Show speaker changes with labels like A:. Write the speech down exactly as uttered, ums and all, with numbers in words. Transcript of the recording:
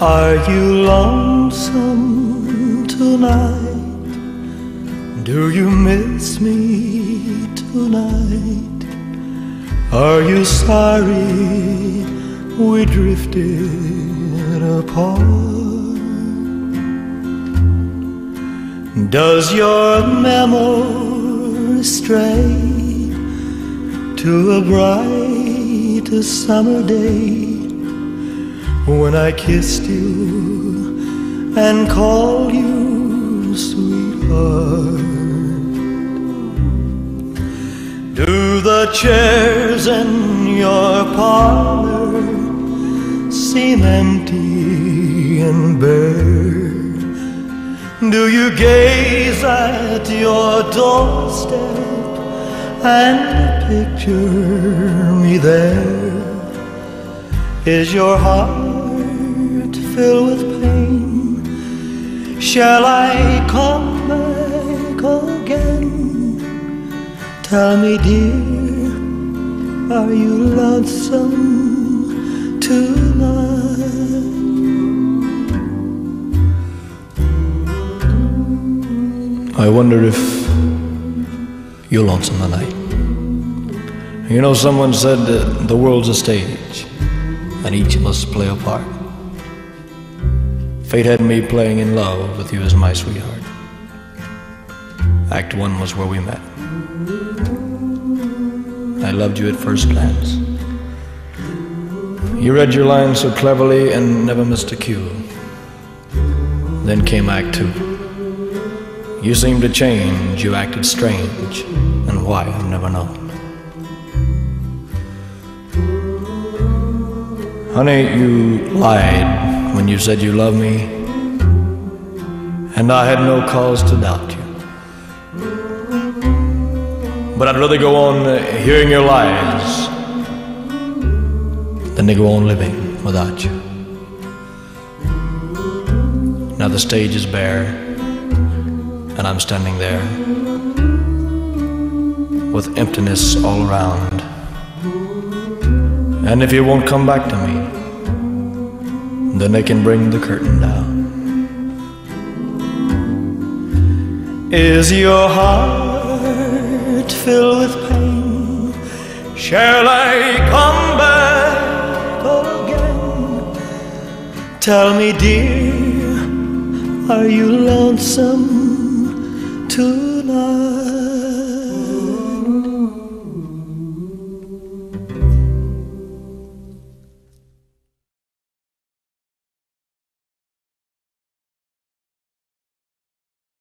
A: Are you lonesome tonight? Do you miss me tonight? Are you sorry we drifted apart? Does your memory stray to a bright summer day when I kissed you and called you sweetheart? Do the chairs in your parlor seem empty and bare? Do you gaze at your doorstep and picture me there? Is your heart filled with pain? Shall I come back again? Tell me, dear, are you lonesome tonight? I wonder if you're lonesome tonight. You know, someone said that the world's a stage and each must play a part. Fate had me playing in love with you as my sweetheart. Act one was where we met. I loved you at first glance. You read your lines so cleverly and never missed a cue. Then came act two. You seemed to change, you acted strange, and why I've never known. Honey, you lied when you said you loved me, and I had no cause to doubt you. But I'd rather go on hearing your lies than to go on living without you. Now the stage is bare, and I'm standing there with emptiness all around. And if you won't come back to me, then they can bring the curtain down. Is your heart filled with pain? Shall I come back again? Tell me, dear, are you lonesome tonight?